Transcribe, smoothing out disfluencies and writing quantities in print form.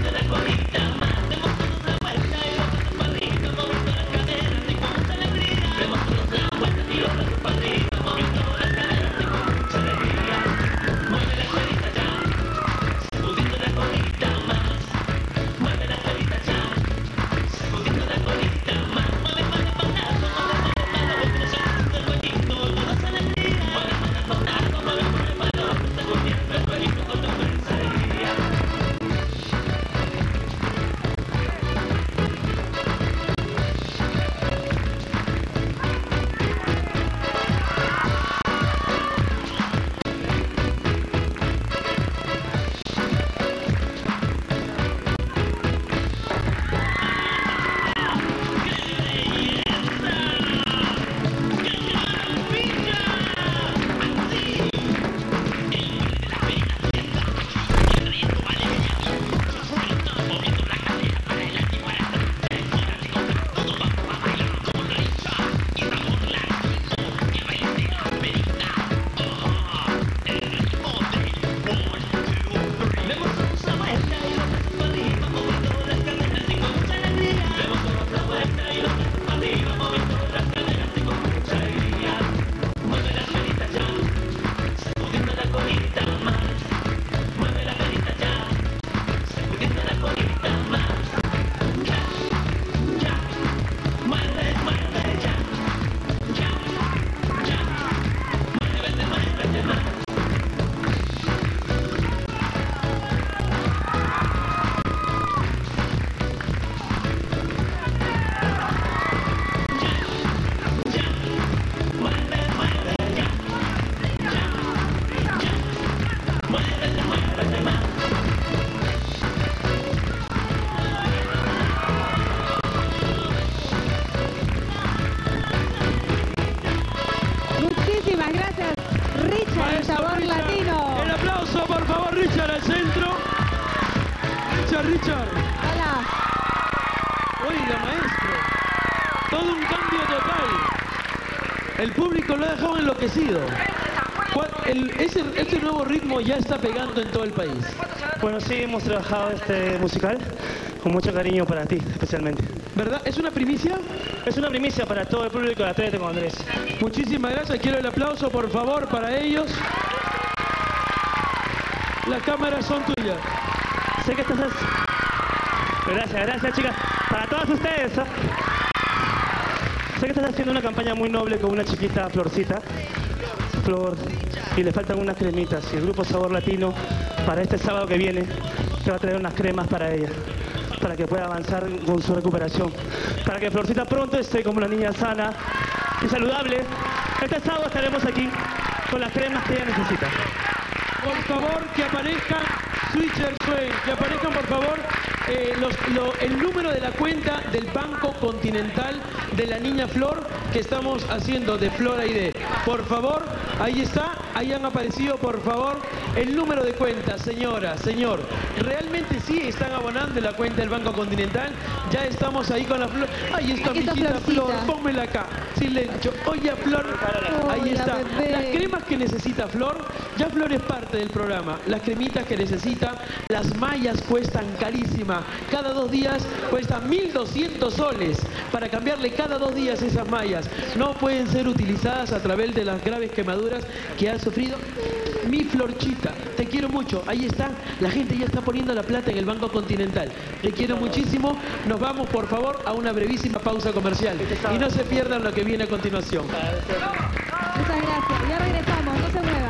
Richard. Hola. Oiga, maestro. Todo un cambio total. El público lo ha dejado enloquecido. Este nuevo ritmo ya está pegando en todo el país. Bueno, sí, hemos trabajado este musical con mucho cariño para ti, especialmente. ¿Verdad? ¿Es una primicia? Es una primicia para todo el público de Atrévete con Andrés. Muchísimas gracias. Quiero el aplauso, por favor, para ellos. Las cámaras son tuyas. Sé que estás... Gracias, chicas. Para todas ustedes, ¿eh? Sé que estás haciendo una campaña muy noble con una chiquita Florcita. Flor, y le faltan unas cremitas. Y el Grupo Sabor Latino, para este sábado que viene, te va a traer unas cremas para ella, para que pueda avanzar con su recuperación. Para que Florcita pronto esté como una niña sana y saludable. Este sábado estaremos aquí con las cremas que ella necesita. Por favor, que aparezcan Switcher Sway, que aparezcan por favor el número de la cuenta del Banco Continental de la niña Flor que estamos haciendo de Flor ID. Por favor, ahí está, ahí han aparecido por favor el número de cuenta, señora, señor. Realmente sí están abonando en la cuenta del Banco Continental. Ya estamos ahí con la Flor. Ahí está, mijita Flor, pónmela acá. Silencio. Oye, Flor, ahí está. Bebé. Las cremas que necesita Flor, ya Flor es parte del programa. Las cremitas que necesita, las mallas cuestan carísima. Cada 2 días cuestan 1.200 soles para cambiarle cada 2 días esas mallas. No pueden ser utilizadas a través de las graves quemaduras que ha sufrido mi Florchita. Te quiero mucho. Ahí está. La gente ya está poniendo la plata en el Banco Continental. Te quiero muchísimo. Nos vamos, por favor, a una brevísima pausa comercial. Y no se pierdan lo que viene a continuación. Muchas gracias. Ya regresamos. No se muevan.